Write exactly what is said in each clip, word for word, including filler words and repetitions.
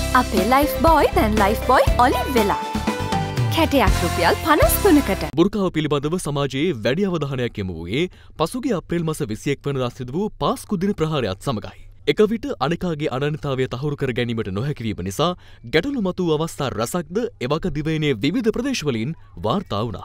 අපේ Lifebuoy දැන් Lifebuoy olive වෙලා. කැටයක් රුපියල් පනස් තුනකට. බුර්කාව පිළිබඳව සමාජයේ වැඩි අවධානයක් යොමු වූයේ පසුගිය අප්‍රේල් මාස විසිඑක වෙනිදා සිදු වූ පාස්කු දින ප්‍රහාරයත් සමගයි. එක විට අනෙකාගේ අනන්‍යතාවය තහවුරු කර ගැනීමට නොහැකි වීම නිසා ගැටලු මතු වූ අවස්ථා රැසක්ද එවක දිවයිනේ විවිධ ප්‍රදේශවලින් වාර්තා වුණා.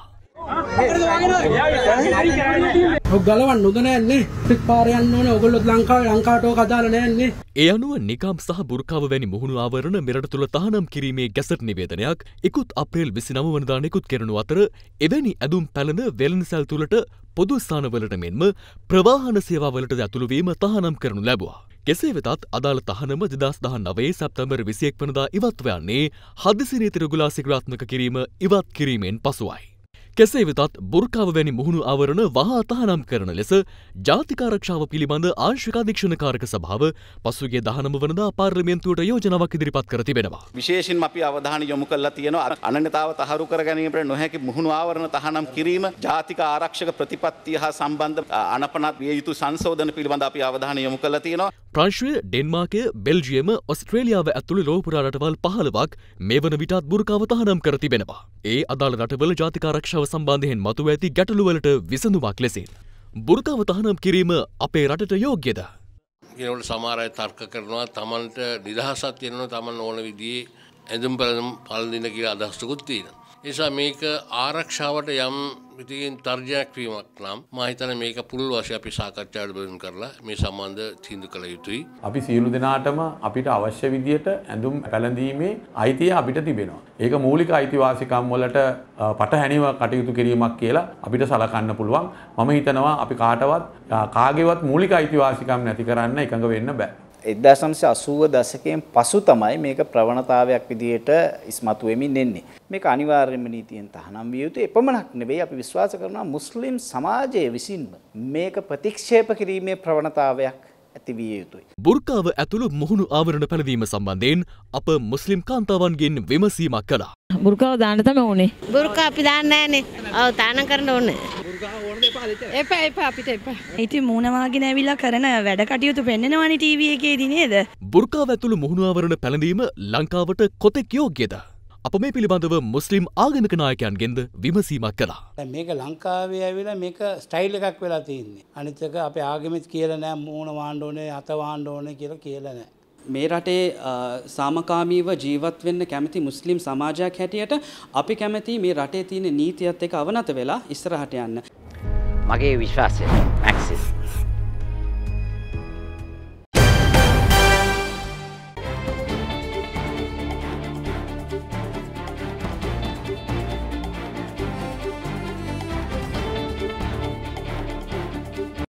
ගලවන්න නොද නෑන්නේ පාර යන්න ඕනේ ඔයගොල්ලෝ ලංකාවේ ලංකාවට ඕක අදාළ නෑන්නේ. ඒ අනුව නිකාම් සහ බුර්කාව වැනි මුහුණු ආවරණ මෙරට තුළ තහනම් කිරීමේ ගැසට් නිවේදනයක් ඉකුත් අප්‍රේල් විසිනව වෙනිදා නිකුත් කෙරෙනු අතර එවැනි ඇඳුම් පැළඳ වෙළඳසැල් තුළට පොදු ස්ථානවලට මෙන්ම ප්‍රවාහන සේවාවලට ඇතුළු වීම තහනම් කරනු ලැබුවා. කෙසේ වෙතත් අදාළ තහනම දෙදහස් දහනවය සැප්තැම්බර් විසිඑක වෙනිදා ඉවත්ව යන්නේ හදිසි නීති රෙගුලාසි ක්‍රියාත්මක කිරීම ඉවත් කිරීමෙන් පසුවයි. කෙසේ වෙතත් බුර්කාව වැනි මුහුණු ආවරණ වහා තහනම් කරන ලෙස ජාතික ආරක්ෂාව පිළිබඳ ආංශික අධීක්ෂණකාරක සභාව පසුගිය දහනව වෙනිදා පාර්ලිමේන්තුවට යෝජනාවක් ඉදිරිපත් කර තිබෙනවා. විශේෂයෙන්ම අපි අවධානය යොමු කරලා තියෙනවා අනන්‍යතාව තහවුරු කර ගැනීමට නොහැකි මුහුණු ආවරණ තහනම් කිරීම ජාතික ආරක්ෂක ප්‍රතිපත්තිය හා සම්බන්ධ අනපනත් විය යුතු සංශෝධන පිළිබඳ අපි අවධානය යොමු කරලා තියෙනවා. ප්‍රංශය, ඩෙන්මාර්කය, බෙල්ජියම, ඔස්ට්‍රේලියාව ඇතුළු ලෝපුරා රටවල් පහළොවක් මේ වන විටත් බුර්කාව තහනම් කර තිබෙනවා. ඒ අදාළ රටවල ජාතික ආරක්ෂාව සම්බන්ධයෙන් මතුව ඇති ගැටලුවලට විසඳුමක් ලෙසින් බුර්කාව තහනම් කිරීම අපේ රටට යෝග්‍යද? ඒනොට සමහර අය තර්ක කරනවා තමන්ට නිදහසක් තියෙනවා තමන් ඕන විදිහේ ඇඳුම් පැළඳුම් පළඳින්න කියලා අදහසකුත් තියෙනවා. ඒ නිසා මේක ආරක්ෂාවට යම් විදිහකින් තර්ජනයක් වීමක් නම් මම හිතන්නේ මේක පුළුල් වශයෙන් අපි සාකච්ඡාවට බඳුන් කරලා මේ සම්බන්ධ තීන්දුව කළ යුතුයි. අපි සියලු දෙනාටම අපිට අවශ්‍ය විදියට ඇඳුම් පැළඳීමේ අයිතිය අපිට තිබෙනවා. ඒක මූලික අයිතිවාසිකම් වලට පටහැනිව කටයුතු කිරීමක් කියලා අපිට සලකන්න පුළුවන්. මම හිතනවා අපි කාටවත් කාගේවත් මූලික අයිතිවාසිකම් නැති කරන්න එකඟ වෙන්න බෑ. එක්දාස් නවසිය අසූව දශකයෙන් පසු තමයි මේක ප්‍රවණතාවයක් විදිහට ඉස්මතු වෙමින් එන්නේ. මේක අනිවාර්යයෙන්ම නීතියෙන් තහනම් විය යුතුයි. එපමණක් නෙවෙයි අපි විශ්වාස කරනවා මුස්ලිම් සමාජයේ විසින්ම මේක ප්‍රතික්ෂේප කිරීමේ ප්‍රවණතාවයක් ඇති විය යුතුයි. බුර්කාව ඇතුළු මුහුණු ආවරණ පැළඳීම සම්බන්ධයෙන් අප මුස්ලිම් කාන්තාවන්ගෙන් විමසීමක් කළා. බුර්කාව දාන්න තමයි ඕනේ. බුර්කා අපි දාන්නේ නැහනේ. ඔව් තානම් කරන්න ඕනේ. එපා එපා අපිට එපා. ඉතින් මූණ වාගෙන ඇවිල්ලා කරන වැඩ කටයුතු පෙන්නනවනේ ටීවී එකේදී නේද? බුර්කාව ඇතුළු මුහුණු ආවරණ පැළඳීම ලංකාවට කොතෙක් යෝග්‍යද? අප මේ පිළිබඳව මුස්ලිම් ආගමික නායකයන්ගෙන්ද විමසීමක් කළා. මේක ලංකාවේ ඇවිල්ලා මේක ස්ටයිල් එකක් වෙලා තියෙන්නේ. අනිත් එක අපේ ආගමෙත් කියලා නෑ මූණ වාන්න ඕනේ, අත වාන්න ඕනේ කියලා කියලා නෑ. මේ රටේ සාමකාමීව ජීවත් වෙන්න කැමති මුස්ලිම් සමාජයක් හැටියට අපි කැමති මේ රටේ තියෙන නීතියත් එක්ක අවනත වෙලා ඉස්සරහට යන්න. මගේ විශ්වාසය මැක්සිස්